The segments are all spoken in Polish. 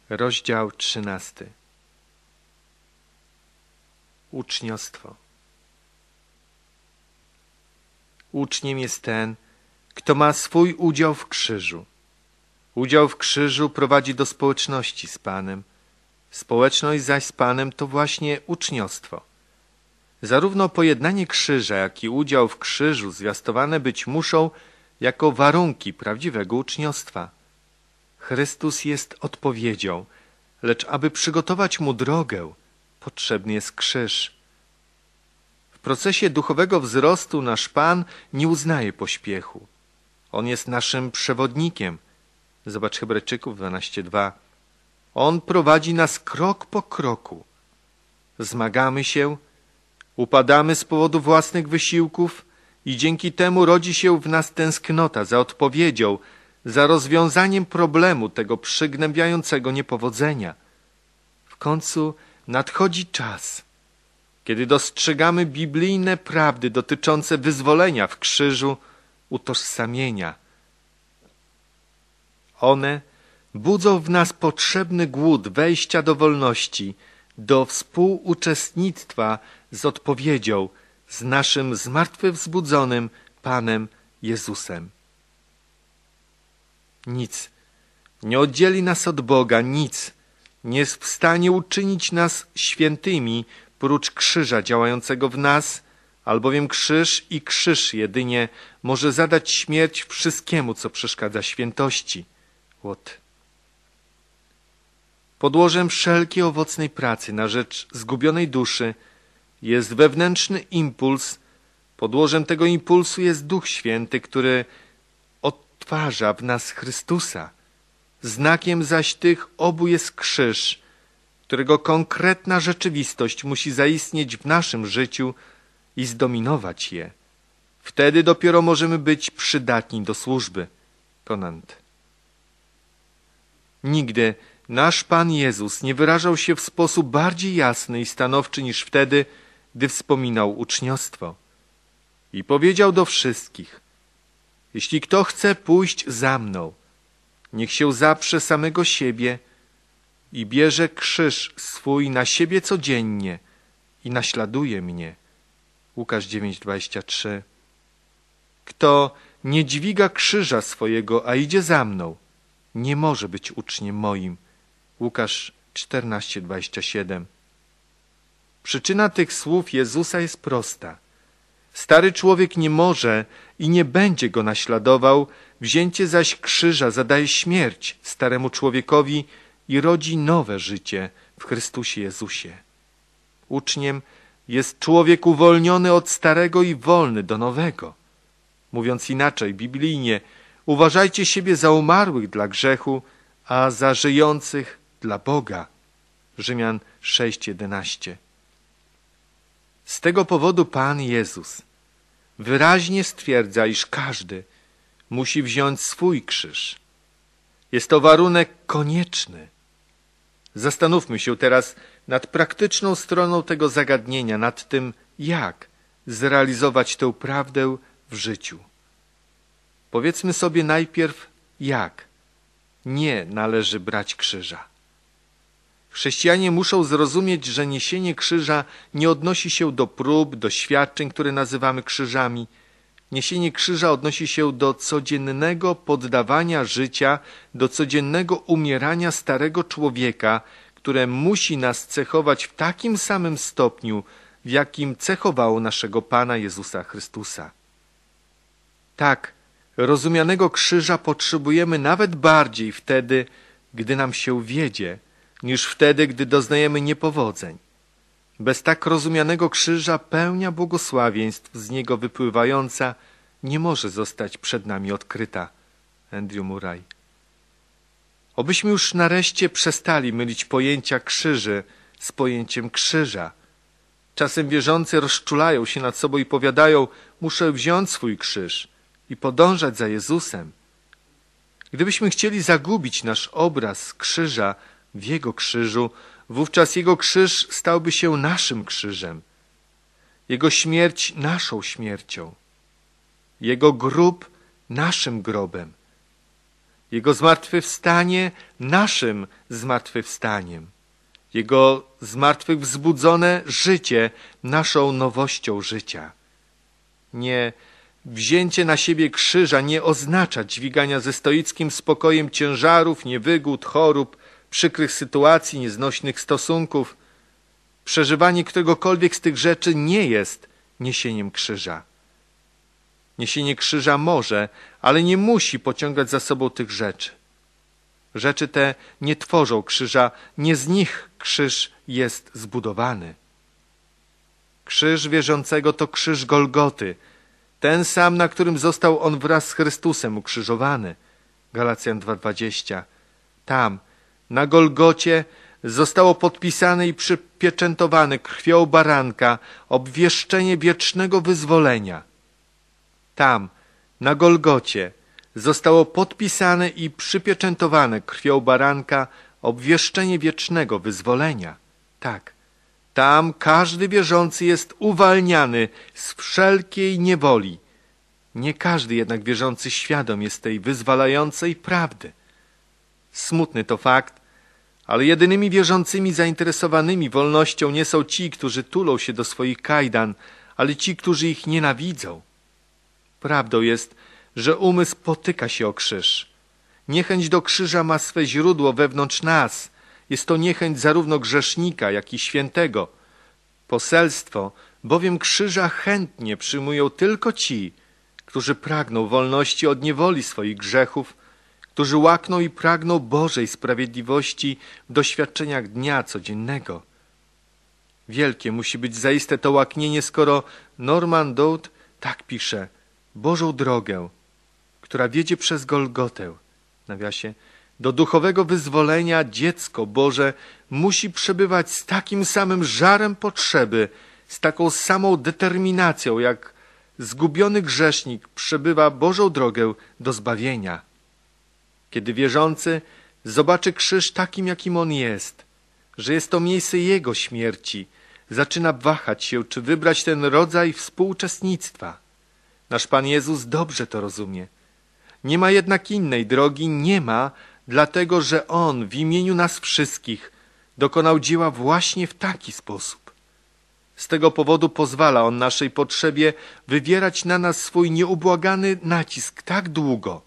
Rozdział 13. Uczniostwo. Uczniem jest ten, kto ma swój udział w krzyżu. Udział w krzyżu prowadzi do społeczności z Panem. Społeczność zaś z Panem to właśnie uczniostwo. Zarówno pojednanie krzyża, jak i udział w krzyżu zwiastowane być muszą jako warunki prawdziwego uczniostwa. Chrystus jest odpowiedzią, lecz aby przygotować mu drogę, potrzebny jest krzyż. W procesie duchowego wzrostu nasz Pan nie uznaje pośpiechu. On jest naszym przewodnikiem. Zobacz Hebrajczyków 12:2. On prowadzi nas krok po kroku. Zmagamy się, upadamy z powodu własnych wysiłków i dzięki temu rodzi się w nas tęsknota za odpowiedzią, za rozwiązaniem problemu tego przygnębiającego niepowodzenia. W końcu nadchodzi czas, kiedy dostrzegamy biblijne prawdy dotyczące wyzwolenia w krzyżu, utożsamienia. One budzą w nas potrzebny głód wejścia do wolności, do współuczestnictwa z odpowiedzią, z naszym zmartwychwzbudzonym Panem Jezusem. Nic nie oddzieli nas od Boga, nic nie jest w stanie uczynić nas świętymi prócz krzyża działającego w nas, albowiem krzyż i krzyż jedynie może zadać śmierć wszystkiemu, co przeszkadza świętości. Podłożem wszelkiej owocnej pracy na rzecz zgubionej duszy jest wewnętrzny impuls. Podłożem tego impulsu jest Duch Święty, który odtwarza w nas Chrystusa. Znakiem zaś tych obu jest krzyż, którego konkretna rzeczywistość musi zaistnieć w naszym życiu i zdominować je. Wtedy dopiero możemy być przydatni do służby. Konant. Nigdy nasz Pan Jezus nie wyrażał się w sposób bardziej jasny i stanowczy niż wtedy, gdy wspominał uczniostwo. I powiedział do wszystkich: jeśli kto chce pójść za mną, niech się zaprze samego siebie i bierze krzyż swój na siebie codziennie i naśladuje mnie. Łukasz 9:23. Kto nie dźwiga krzyża swojego, a idzie za mną, nie może być uczniem moim. Łukasz 14:27. Przyczyna tych słów Jezusa jest prosta. Stary człowiek nie może i nie będzie go naśladował, wzięcie zaś krzyża zadaje śmierć staremu człowiekowi i rodzi nowe życie w Chrystusie Jezusie. Uczniem jest człowiek uwolniony od starego i wolny do nowego. Mówiąc inaczej, biblijnie, uważajcie siebie za umarłych dla grzechu, a za żyjących dla Boga. Rzymian 6:11. Z tego powodu Pan Jezus wyraźnie stwierdza, iż każdy musi wziąć swój krzyż. Jest to warunek konieczny. Zastanówmy się teraz nad praktyczną stroną tego zagadnienia, nad tym, jak zrealizować tę prawdę w życiu. Powiedzmy sobie najpierw, jak nie należy brać krzyża. Chrześcijanie muszą zrozumieć, że niesienie krzyża nie odnosi się do prób, doświadczeń, które nazywamy krzyżami. Niesienie krzyża odnosi się do codziennego poddawania życia, do codziennego umierania starego człowieka, które musi nas cechować w takim samym stopniu, w jakim cechowało naszego Pana Jezusa Chrystusa. Tak, rozumianego krzyża potrzebujemy nawet bardziej wtedy, gdy nam się wiedzie, niż wtedy, gdy doznajemy niepowodzeń. Bez tak rozumianego krzyża pełnia błogosławieństw z niego wypływająca nie może zostać przed nami odkryta. Andrew Murray. Obyśmy już nareszcie przestali mylić pojęcia krzyży z pojęciem krzyża. Czasem wierzący rozczulają się nad sobą i powiadają: muszę wziąć swój krzyż i podążać za Jezusem. Gdybyśmy chcieli zagubić nasz obraz krzyża w Jego krzyżu, wówczas Jego krzyż stałby się naszym krzyżem, Jego śmierć naszą śmiercią, Jego grób naszym grobem. Jego zmartwychwstanie naszym zmartwychwstaniem. Jego zmartwychwzbudzone życie naszą nowością życia. Nie, wzięcie na siebie krzyża nie oznacza dźwigania ze stoickim spokojem ciężarów, niewygód, chorób, przykrych sytuacji, nieznośnych stosunków. Przeżywanie któregokolwiek z tych rzeczy nie jest niesieniem krzyża. Niesienie krzyża może, ale nie musi pociągać za sobą tych rzeczy. Rzeczy te nie tworzą krzyża, nie z nich krzyż jest zbudowany. Krzyż wierzącego to krzyż Golgoty, ten sam, na którym został on wraz z Chrystusem ukrzyżowany. Galacjan 2:20. Tam, na Golgocie, zostało podpisane i przypieczętowane krwią baranka obwieszczenie wiecznego wyzwolenia. Tam, na Golgocie, zostało podpisane i przypieczętowane krwią baranka obwieszczenie wiecznego wyzwolenia. Tak, tam każdy wierzący jest uwalniany z wszelkiej niewoli. Nie każdy jednak wierzący świadom jest tej wyzwalającej prawdy. Smutny to fakt, ale jedynymi wierzącymi zainteresowanymi wolnością nie są ci, którzy tulą się do swoich kajdan, ale ci, którzy ich nienawidzą. Prawdą jest, że umysł potyka się o krzyż. Niechęć do krzyża ma swe źródło wewnątrz nas. Jest to niechęć zarówno grzesznika, jak i świętego. Poselstwo bowiem krzyża chętnie przyjmują tylko ci, którzy pragną wolności od niewoli swoich grzechów, którzy łakną i pragną Bożej sprawiedliwości w doświadczeniach dnia codziennego. Wielkie musi być zaiste to łaknienie, skoro Norman Doud tak pisze: Bożą drogę, która wiedzie przez Golgotę, w nawiasie, do duchowego wyzwolenia dziecko Boże musi przebywać z takim samym żarem potrzeby, z taką samą determinacją, jak zgubiony grzesznik przebywa Bożą drogę do zbawienia. Kiedy wierzący zobaczy krzyż takim, jakim on jest, że jest to miejsce jego śmierci, zaczyna wahać się, czy wybrać ten rodzaj współuczestnictwa. Nasz Pan Jezus dobrze to rozumie. Nie ma jednak innej drogi, nie ma, dlatego że On w imieniu nas wszystkich dokonał dzieła właśnie w taki sposób. Z tego powodu pozwala On naszej potrzebie wywierać na nas swój nieubłagany nacisk tak długo,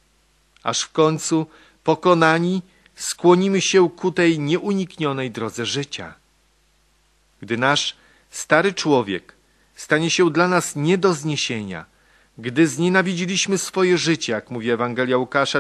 aż w końcu, pokonani, skłonimy się ku tej nieuniknionej drodze życia. Gdy nasz stary człowiek stanie się dla nas nie do zniesienia, gdy znienawidziliśmy swoje życie, jak mówi Ewangelia Łukasza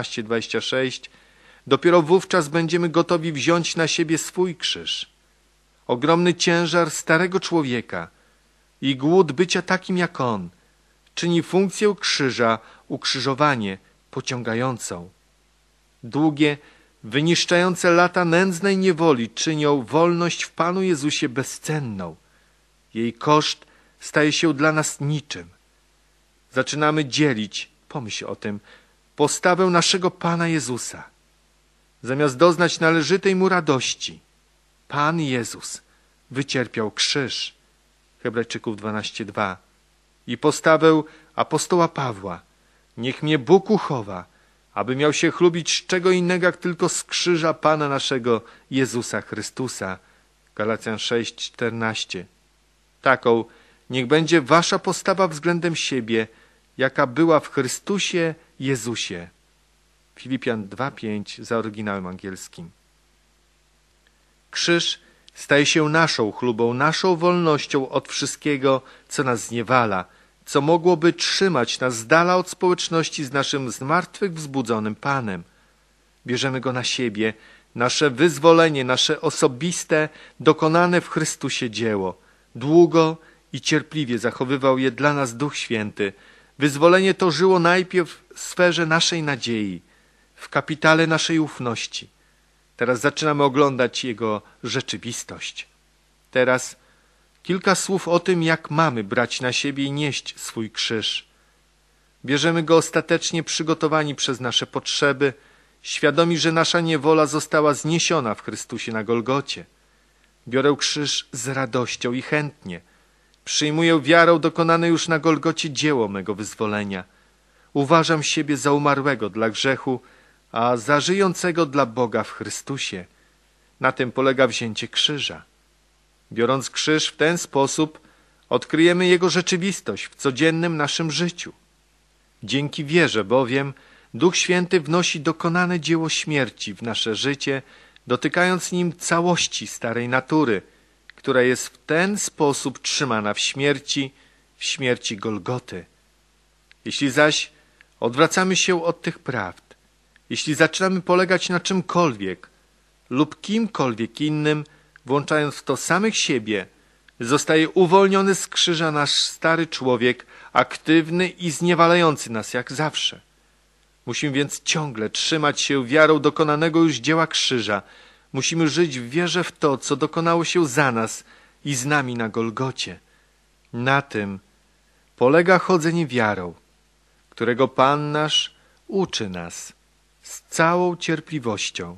14:26, dopiero wówczas będziemy gotowi wziąć na siebie swój krzyż. Ogromny ciężar starego człowieka i głód bycia takim jak on czyni funkcję krzyża, ukrzyżowanie, pociągającą. Długie, wyniszczające lata nędznej niewoli czynią wolność w Panu Jezusie bezcenną. Jej koszt staje się dla nas niczym. Zaczynamy dzielić, pomyśl o tym, postawę naszego Pana Jezusa. Zamiast doznać należytej Mu radości, Pan Jezus wycierpiał krzyż. Hebrajczyków 12:2. I postawę apostoła Pawła. Niech mnie Bóg uchowa, aby miał się chlubić z czego innego, jak tylko z krzyża Pana naszego Jezusa Chrystusa. Galacjan 6:14. Taką niech będzie wasza postawa względem siebie, jaka była w Chrystusie Jezusie. Filipian 2:5 za oryginałem angielskim. Krzyż staje się naszą chlubą, naszą wolnością od wszystkiego, co nas zniewala, co mogłoby trzymać nas z dala od społeczności z naszym zmartwychwzbudzonym Panem. Bierzemy Go na siebie, nasze wyzwolenie, nasze osobiste, dokonane w Chrystusie dzieło. Długo i cierpliwie zachowywał je dla nas Duch Święty. Wyzwolenie to żyło najpierw w sferze naszej nadziei, w kapitale naszej ufności. Teraz zaczynamy oglądać jego rzeczywistość. Teraz kilka słów o tym, jak mamy brać na siebie i nieść swój krzyż. Bierzemy go ostatecznie przygotowani przez nasze potrzeby, świadomi, że nasza niewola została zniesiona w Chrystusie na Golgocie. Biorę krzyż z radością i chętnie. Przyjmuję wiarą dokonane już na Golgocie dzieło mego wyzwolenia. uważam siebie za umarłego dla grzechu, a za żyjącego dla Boga w Chrystusie. Na tym polega wzięcie krzyża. Biorąc krzyż w ten sposób, odkryjemy Jego rzeczywistość w codziennym naszym życiu. Dzięki wierze bowiem Duch Święty wnosi dokonane dzieło śmierci w nasze życie, dotykając nim całości starej natury, która jest w ten sposób trzymana w śmierci Golgoty. Jeśli zaś odwracamy się od tych prawd, jeśli zaczynamy polegać na czymkolwiek lub kimkolwiek innym, włączając w to samych siebie, zostaje uwolniony z krzyża nasz stary człowiek, aktywny i zniewalający nas jak zawsze. Musimy więc ciągle trzymać się wiarą dokonanego już dzieła krzyża. Musimy żyć w wierze w to, co dokonało się za nas i z nami na Golgocie. Na tym polega chodzenie wiarą, którego Pan nasz uczy nas z całą cierpliwością.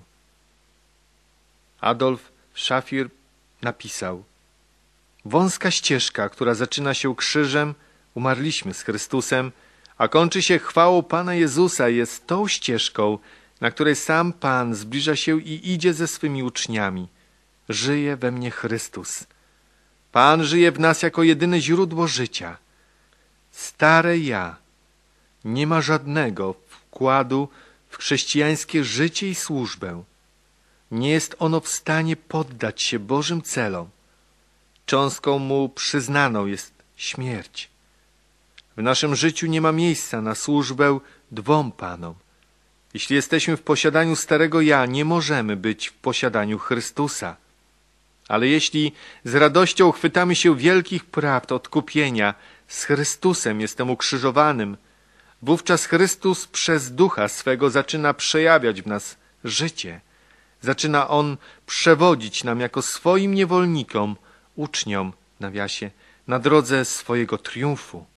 Adolf Schaffer napisał: wąska ścieżka, która zaczyna się krzyżem, umarliśmy z Chrystusem, a kończy się chwałą Pana Jezusa, jest tą ścieżką, na której sam Pan zbliża się i idzie ze swymi uczniami. Żyje we mnie Chrystus. Pan żyje w nas jako jedyne źródło życia. Stare ja nie ma żadnego wkładu w chrześcijańskie życie i służbę. Nie jest ono w stanie poddać się Bożym celom. Cząstką mu przyznaną jest śmierć. W naszym życiu nie ma miejsca na służbę dwom Panom. Jeśli jesteśmy w posiadaniu starego ja, nie możemy być w posiadaniu Chrystusa. Ale jeśli z radością chwytamy się wielkich prawd odkupienia, z Chrystusem jestem ukrzyżowanym, wówczas Chrystus przez Ducha swego zaczyna przejawiać w nas życie. Zaczyna On przewodzić nam jako swoim niewolnikom, uczniom, nawiasie, na drodze swojego triumfu.